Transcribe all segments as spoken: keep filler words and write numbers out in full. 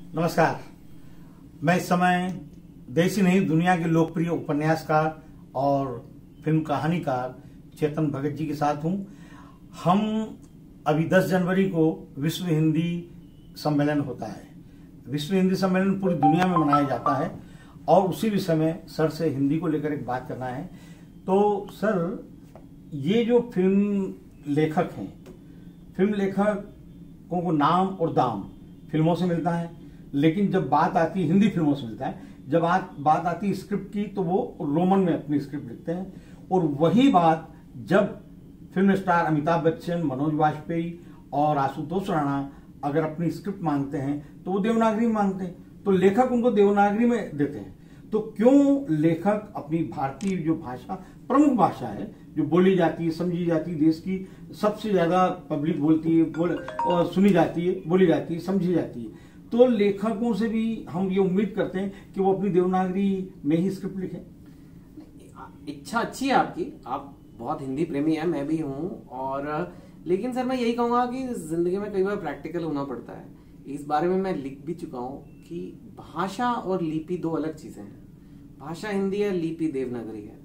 नमस्कार। मैं इस समय देश ही नहीं दुनिया के लोकप्रिय उपन्यासकार और फिल्म कहानीकार चेतन भगत जी के साथ हूं। हम अभी दस जनवरी को विश्व हिंदी सम्मेलन होता है। विश्व हिंदी सम्मेलन पूरी दुनिया में मनाया जाता है और उसी विषय में सर से हिंदी को लेकर एक बात करना है। तो सर, ये जो फिल्म लेखक हैं, फिल्म लेखकों को नाम और दाम फिल्मों से मिलता है, लेकिन जब बात आती है हिंदी फिल्मों से मिलता है, जब बात बात आती है स्क्रिप्ट की तो वो रोमन में अपनी स्क्रिप्ट लिखते हैं। और वही बात जब फिल्म स्टार अमिताभ बच्चन, मनोज वाजपेयी और आशुतोष राणा अगर अपनी स्क्रिप्ट मांगते हैं तो वो देवनागरी में मांगते हैं, तो लेखक उनको देवनागरी में देते हैं। तो क्यों लेखक अपनी भारतीय जो भाषा, प्रमुख भाषा है, जो बोली जाती है, समझी जाती है, देश की सबसे ज्यादा पब्लिक बोलती है, बोल और सुनी जाती है, बोली जाती है, समझी जाती है, तो लेखकों से भी हम ये उम्मीद करते हैं कि वो अपनी देवनागरी में ही स्क्रिप्ट लिखें। इच्छा अच्छी है आपकी, आप बहुत हिंदी प्रेमी है, मैं भी हूँ। और लेकिन सर मैं यही कहूंगा कि जिंदगी में कई बार प्रैक्टिकल होना पड़ता है। इस बारे में मैं लिख भी चुका हूँ कि भाषा और लिपि दो अलग चीजें हैं। भाषा हिंदी है, लिपि देवनागरी है।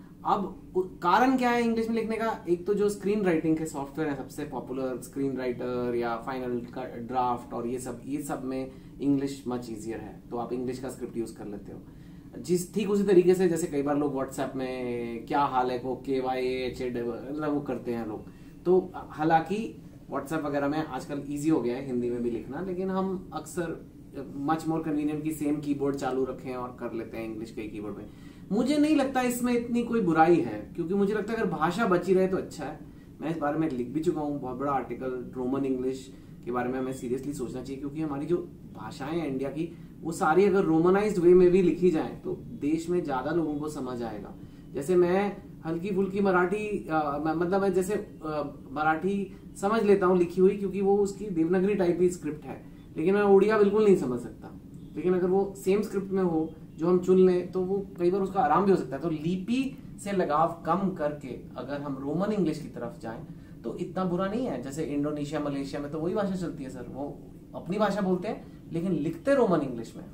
अब कारण क्या है इंग्लिश में लिखने का? एक तो जो स्क्रीन राइटिंग के सॉफ्टवेयर है, सबसे पॉपुलर स्क्रीन राइटर या फाइनल का ड्राफ्ट और ये सब ये सब में इंग्लिश मच इजियर है, तो आप इंग्लिश का स्क्रिप्ट यूज कर लेते हो। जिस ठीक उसी तरीके से जैसे कई बार लोग व्हाट्सएप में क्या हाल है को के वाई एच ए मतलब वो करते हैं लोग। तो हालांकि व्हाट्सएप वगैरह में आजकल इजी हो गया है हिंदी में भी लिखना, लेकिन हम अक्सर मच मोर कन्वीनियंट की सेम कीबोर्ड चालू रखें और कर लेते हैं इंग्लिश के कीबोर्ड में। मुझे नहीं लगता इसमें इतनी कोई बुराई है, क्योंकि मुझे लगता है अगर भाषा बची रहे तो अच्छा है। मैं इस बारे में लिख भी चुका हूँ, बहुत बड़ा आर्टिकल रोमन इंग्लिश के बारे में हमें सीरियसली सोचना चाहिए, क्योंकि हमारी जो भाषाएं हैं इंडिया की, वो सारी अगर रोमनाइज्ड वे में भी लिखी जाए तो देश में ज्यादा लोगों को समझ आएगा। जैसे मैं हल्की फुल्की मराठी आ, मतलब मैं जैसे आ, मराठी समझ लेता हूँ लिखी हुई, क्योंकि वो उसकी देवनागरी टाइप की स्क्रिप्ट है, लेकिन मैं उड़िया बिल्कुल नहीं समझ सकता। लेकिन अगर वो सेम स्क्रिप्ट में हो जो हम चुन लें तो वो कई बार उसका आराम भी हो सकता है। तो लिपि से लगाव कम करके अगर हम रोमन इंग्लिश की तरफ जाएं तो इतना बुरा नहीं है। जैसे इंडोनेशिया, मलेशिया में तो वही भाषा चलती है सर, वो अपनी भाषा बोलते हैं लेकिन लिखते रोमन इंग्लिश में।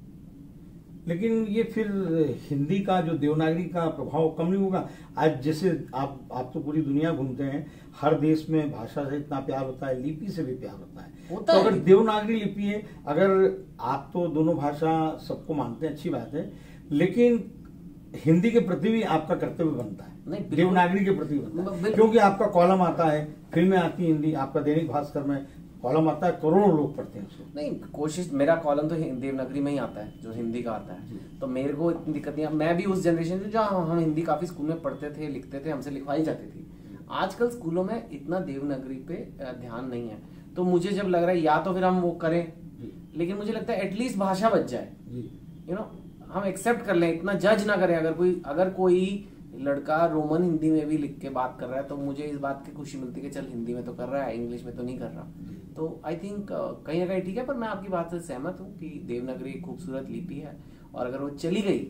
लेकिन ये फिर हिंदी का जो देवनागरी का प्रभाव कम नहीं होगा? आज जैसे आप आप तो पूरी दुनिया घूमते हैं, हर देश में भाषा से इतना प्यार होता है, लिपि से भी प्यार होता है। होता तो है। अगर देवनागरी लिपि है, अगर आप तो दोनों भाषा सबको मानते हैं, अच्छी बात है, लेकिन हिंदी के प्रति भी आपका कर्तव्य बनता है, नहीं देवनागरी के प्रति बनता है, क्योंकि आपका कॉलम आता है, फिल्में आती है हिंदी, आपका दैनिक भास्कर में कॉलम आता है, करोड़ों लोग पढ़ते हैं उसको। नहीं, कोशिश, मेरा कॉलम तो देवनागरी में ही आता है जो हिंदी का आता है, तो मेरे को इतनी दिक्कत नहीं है। मैं भी उस जनरेशन से जहाँ हम हिंदी काफी स्कूल में पढ़ते थे, लिखते थे, हमसे लिखवाई जाती थी। आजकल स्कूलों में इतना देवनागरी पे ध्यान नहीं है, तो मुझे जब लग रहा है या तो फिर हम वो करें, लेकिन मुझे लगता है एटलीस्ट भाषा बच जाए, यू नो, हम एक्सेप्ट कर लें, इतना जज ना करें। अगर कोई अगर कोई लड़का रोमन हिंदी में भी लिख के बात कर रहा है तो मुझे इस बात की खुशी मिलती है कि चल हिंदी में तो कर रहा है, इंग्लिश में तो नहीं कर रहा। तो आई थिंक कहीं ना कहीं ठीक है। पर मैं आपकी बात से सहमत हूँ कि देवनागरी खूबसूरत लिपि है, और अगर वो चली गई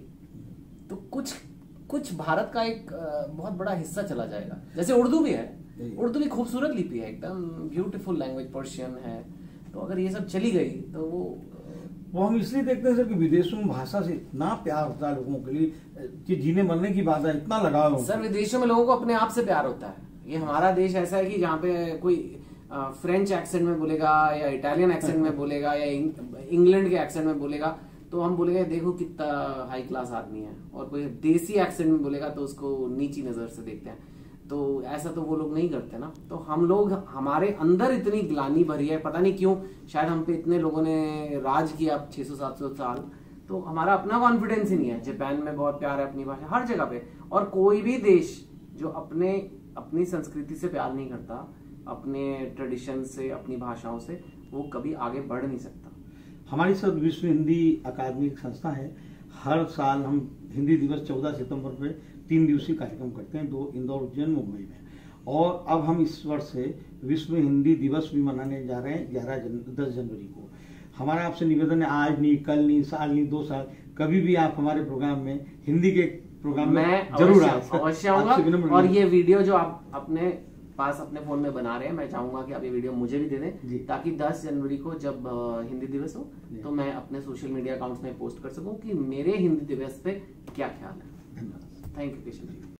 तो कुछ कुछ भारत का एक बहुत बड़ा हिस्सा चला जाएगा। जैसे उर्दू भी है, उर्दू भी खूबसूरत लिपि है, एकदम ब्यूटीफुल लैंग्वेज, पर्शियन है। तो अगर ये सब चली गई तो वो वो हम इसलिए देखते हैं सर कि विदेशों में भाषा से इतना प्यार होता है लोगों के लिए कि जीने मरने की बात है, इतना लगाव होता है। सर विदेशों में लोगों को अपने आप से प्यार होता है। ये हमारा देश ऐसा है कि जहाँ पे कोई फ्रेंच एक्सेंट में बोलेगा या इटालियन एक्सेंट में बोलेगा या इंग्लैंड के एक्सेंट में बोलेगा तो हम बोलेगा देखो कितना हाई क्लास आदमी है, और कोई देसी एक्सेंट में बोलेगा तो उसको नीची नजर से देखते हैं। तो ऐसा तो वो लोग नहीं करते ना। तो हम लोग, हमारे अंदर इतनी ग्लानि भरी है, पता नहीं क्यों, शायद हम पे इतने लोगों ने राज किया छह सौ सात सौ साल, तो हमारा अपना कॉन्फिडेंस ही नहीं है। जापान में बहुत प्यार है अपनी भाषा, हर जगह पे। और कोई भी देश जो अपने अपनी संस्कृति से प्यार नहीं करता, अपने ट्रेडिशन से, अपनी भाषाओं से, वो कभी आगे बढ़ नहीं सकता। हमारी सब विश्व हिंदी अकादमी एक संस्था है। हर साल हम हिंदी दिवस चौदह सितंबर पे तीन दिवसीय कार्यक्रम करते हैं, दो इंदौर, उज्जैन, मुंबई में। और अब हम इस वर्ष से विश्व हिंदी दिवस भी मनाने जा रहे हैं ग्यारह जन, दस जनवरी को। हमारा आपसे निवेदन है, आज नहीं, कल नहीं, साल नहीं, दो साल, कभी भी आप हमारे प्रोग्राम में, हिंदी के प्रोग्राम में मैं जरूर अवश्य आऊंगा। और ये वीडियो जो आप अपने पास अपने फोन में बना रहे हैं, मैं चाहूंगा कि आप ये वीडियो मुझे भी दे जी। दें, ताकि दस जनवरी को जब अ, हिंदी दिवस हो तो मैं अपने सोशल मीडिया अकाउंट्स में पोस्ट कर सकूं कि मेरे हिंदी दिवस पे क्या ख्याल है। धन्यवाद। Thank you Kishan ji.